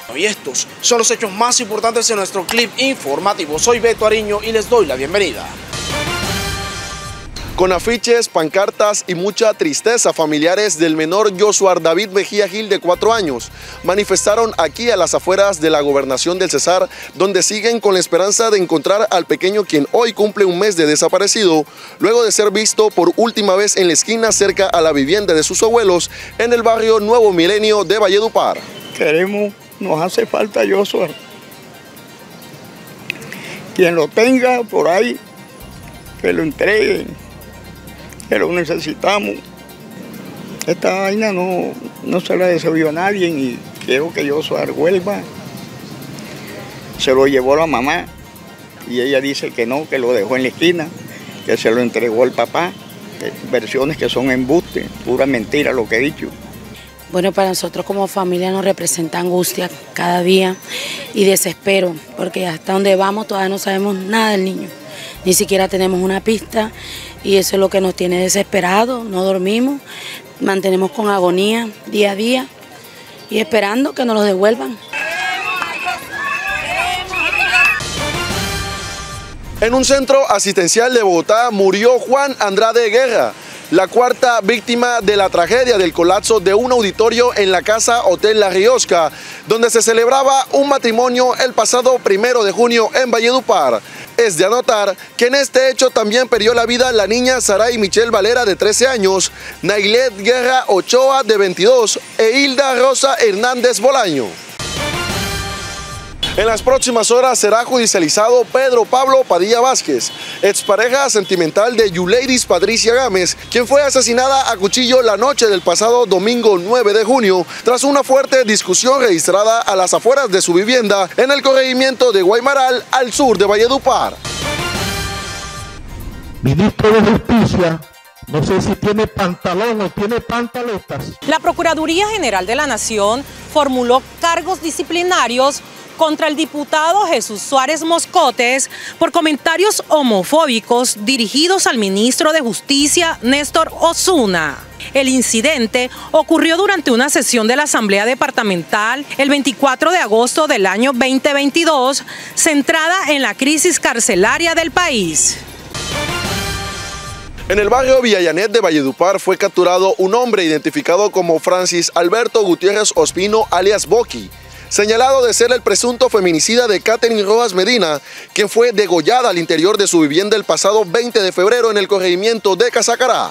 Y estos son los hechos más importantes en nuestro clip informativo. Soy Beto Ariño y les doy la bienvenida. Con afiches, pancartas y mucha tristeza, familiares del menor Joshua David Mejía Gil, de 4 años, manifestaron aquí a las afueras de la gobernación del Cesar, donde siguen con la esperanza de encontrar al pequeño, quien hoy cumple un mes de desaparecido, luego de ser visto por última vez en la esquina cerca a la vivienda de sus abuelos en el barrio Nuevo Milenio de Valledupar. Nos hace falta Joshua. Quien lo tenga por ahí, que lo entreguen, que lo necesitamos. Esta vaina no se la deseo a nadie y quiero que Joshua vuelva. Se lo llevó la mamá y ella dice que no, que lo dejó en la esquina, que se lo entregó el papá. Versiones que son embuste, pura mentira lo que he dicho. Bueno, para nosotros como familia nos representa angustia cada día y desespero, porque hasta donde vamos todavía no sabemos nada del niño. Ni siquiera tenemos una pista y eso es lo que nos tiene desesperados. No dormimos, mantenemos con agonía día a día y esperando que nos los devuelvan. En un centro asistencial de Bogotá murió Juan Andrade Guerra, la cuarta víctima de la tragedia del colapso de un auditorio en la casa Hotel La Riosca, donde se celebraba un matrimonio el pasado 1 de junio en Valledupar. Es de anotar que en este hecho también perdió la vida la niña Saray Michelle Valera, de 13 años, Nailet Guerra Ochoa, de 22, e Hilda Rosa Hernández Bolaño. En las próximas horas será judicializado Pedro Pablo Padilla Vázquez, expareja sentimental de Yuleiris Patricia Gámez, quien fue asesinada a cuchillo la noche del pasado domingo 9 de junio, tras una fuerte discusión registrada a las afueras de su vivienda en el corregimiento de Guaymaral, al sur de Valledupar. Ministro de Justicia, no sé si tiene pantalón o tiene pantaletas. La Procuraduría General de la Nación formuló cargos disciplinarios contra el diputado Jesús Suárez Moscotes por comentarios homofóbicos dirigidos al ministro de Justicia, Néstor Osuna. El incidente ocurrió durante una sesión de la Asamblea Departamental el 24 de agosto del año 2022, centrada en la crisis carcelaria del país. En el barrio Villayanet de Valledupar fue capturado un hombre identificado como Francis Alberto Gutiérrez Ospino, alias Boqui, señalado de ser el presunto feminicida de Catherine Rojas Medina, quien fue degollada al interior de su vivienda el pasado 20 de febrero en el corregimiento de Casacará.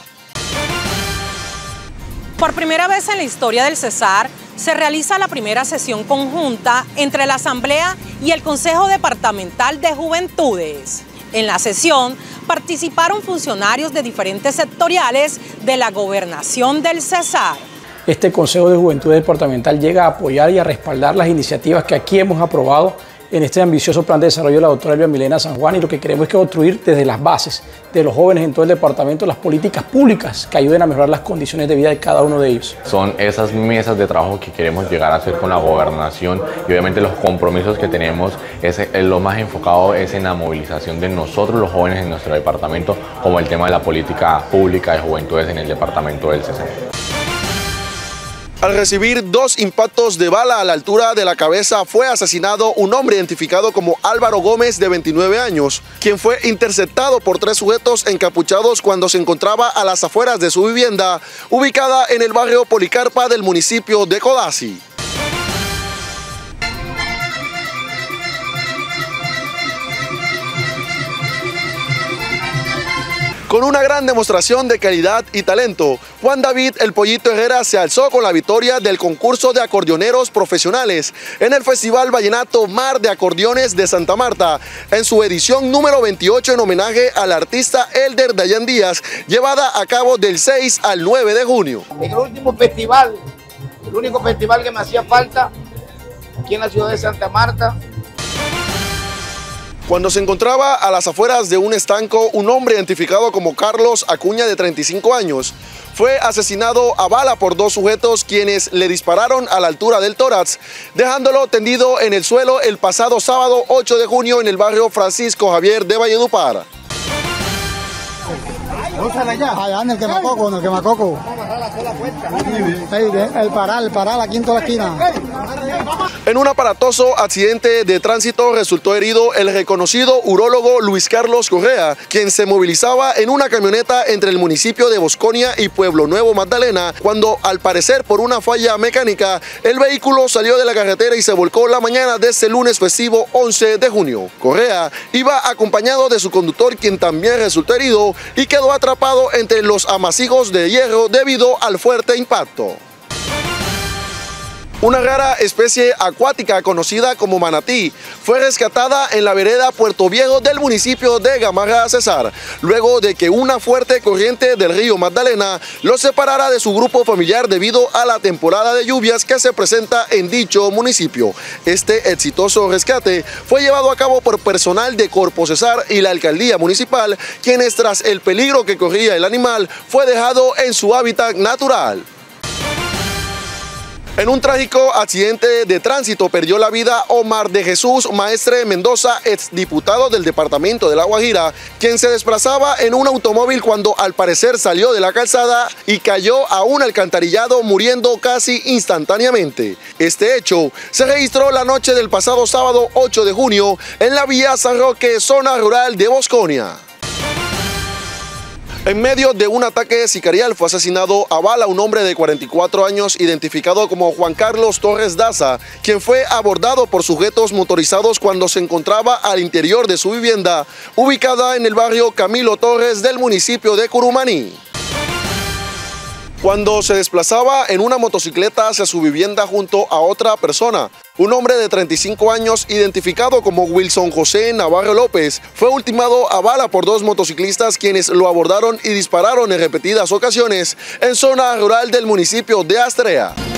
Por primera vez en la historia del Cesar, se realiza la primera sesión conjunta entre la Asamblea y el Consejo Departamental de Juventudes. En la sesión participaron funcionarios de diferentes sectoriales de la gobernación del Cesar. Este Consejo de Juventud Departamental llega a apoyar y a respaldar las iniciativas que aquí hemos aprobado en este ambicioso plan de desarrollo de la doctora Elvia Milena San Juan, y lo que queremos es que construir desde las bases de los jóvenes en todo el departamento las políticas públicas que ayuden a mejorar las condiciones de vida de cada uno de ellos. Son esas mesas de trabajo que queremos llegar a hacer con la gobernación, y obviamente los compromisos que tenemos, lo más enfocado es en la movilización de nosotros los jóvenes en nuestro departamento, como el tema de la política pública de juventudes en el departamento del Cesar. Al recibir 2 impactos de bala a la altura de la cabeza, fue asesinado un hombre identificado como Álvaro Gómez, de 29 años, quien fue interceptado por 3 sujetos encapuchados cuando se encontraba a las afueras de su vivienda, ubicada en el barrio Policarpa del municipio de Codazzi. Con una gran demostración de calidad y talento, Juan David El Pollito Herrera se alzó con la victoria del concurso de acordeoneros profesionales en el Festival Vallenato Mar de Acordeones de Santa Marta, en su edición número 28, en homenaje al artista Elder Dayan Díaz, llevada a cabo del 6 al 9 de junio. En el último festival, el único festival que me hacía falta aquí en la ciudad de Santa Marta. Cuando se encontraba a las afueras de un estanco, un hombre identificado como Carlos Acuña, de 35 años, fue asesinado a bala por 2 sujetos quienes le dispararon a la altura del tórax, dejándolo tendido en el suelo el pasado sábado 8 de junio en el barrio Francisco Javier de Valledupar. Allá en el Quemacoco, El paral, aquí en toda la esquina. En un aparatoso accidente de tránsito resultó herido el reconocido urólogo Luis Carlos Correa, quien se movilizaba en una camioneta entre el municipio de Bosconia y Pueblo Nuevo Magdalena, cuando al parecer por una falla mecánica, el vehículo salió de la carretera y se volcó la mañana de este lunes festivo 11 de junio. Correa iba acompañado de su conductor, quien también resultó herido y quedó atrapado entre los amasijos de hierro debido al fuerte impacto. Una rara especie acuática conocida como manatí fue rescatada en la vereda Puerto Viejo del municipio de Gamarra, Cesar, luego de que una fuerte corriente del río Magdalena lo separara de su grupo familiar debido a la temporada de lluvias que se presenta en dicho municipio. Este exitoso rescate fue llevado a cabo por personal de Corpo Cesar y la alcaldía municipal, quienes tras el peligro que corría el animal fue dejado en su hábitat natural. En un trágico accidente de tránsito perdió la vida Omar de Jesús Maestre Mendoza, exdiputado del departamento de La Guajira, quien se desplazaba en un automóvil cuando al parecer salió de la calzada y cayó a un alcantarillado, muriendo casi instantáneamente. Este hecho se registró la noche del pasado sábado 8 de junio en la vía San Roque, zona rural de Bosconia. En medio de un ataque sicarial fue asesinado a bala un hombre de 44 años identificado como Juan Carlos Torres Daza, quien fue abordado por sujetos motorizados cuando se encontraba al interior de su vivienda, ubicada en el barrio Camilo Torres del municipio de Curumaní. Cuando se desplazaba en una motocicleta hacia su vivienda junto a otra persona, un hombre de 35 años identificado como Wilson José Navarro López fue ultimado a bala por dos motociclistas, quienes lo abordaron y dispararon en repetidas ocasiones en zona rural del municipio de Astrea.